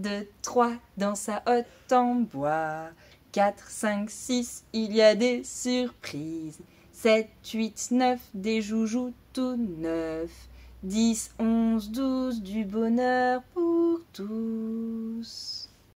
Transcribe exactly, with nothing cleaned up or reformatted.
deux, trois, dans sa hotte en bois. quatre, cinq, six, il y a des surprises. sept, huit, neuf, des joujoux tout neufs. dix, onze, douze, du bonheur pour tous.